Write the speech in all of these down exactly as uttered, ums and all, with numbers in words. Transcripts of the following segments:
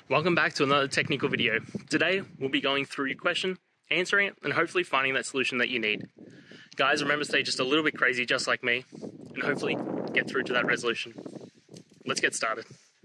Welcome back to another technical video. Today, we'll be going through your question, answering it, and hopefully finding that solution that you need. Guys, remember to stay just a little bit crazy, just like me, and hopefully get through to that resolution. Let's get started.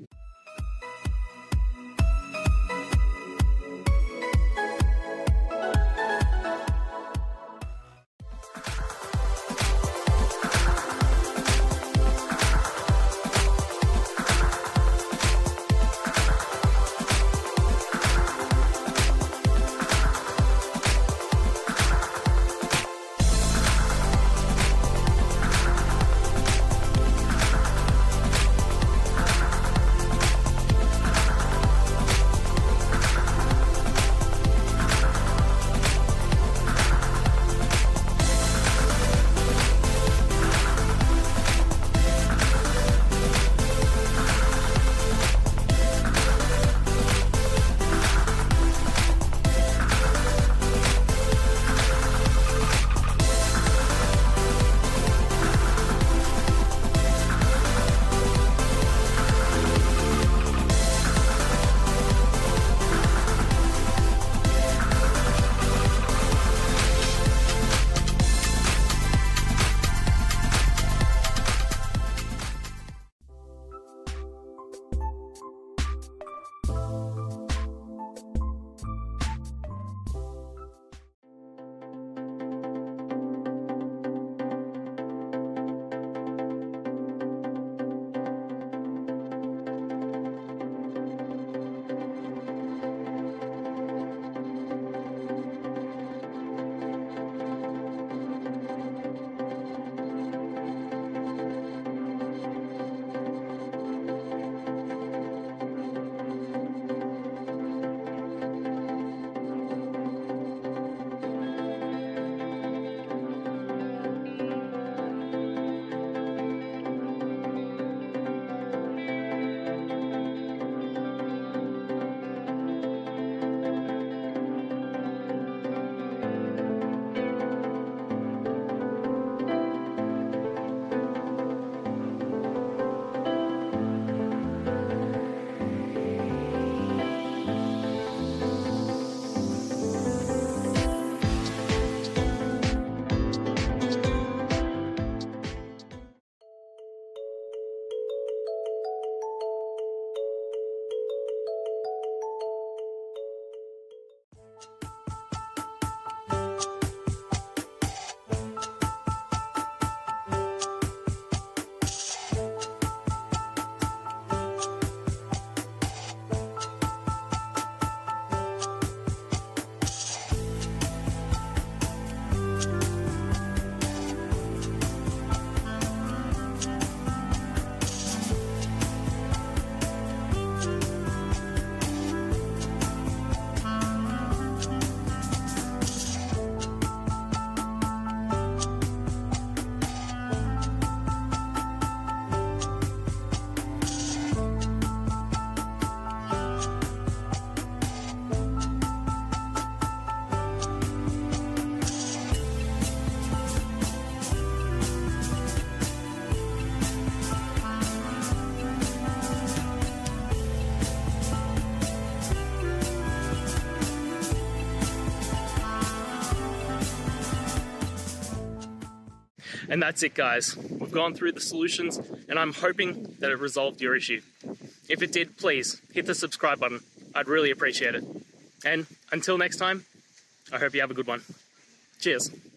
And that's it, guys. We've gone through the solutions, and I'm hoping that it resolved your issue. If it did, please hit the subscribe button. I'd really appreciate it. And until next time, I hope you have a good one. Cheers.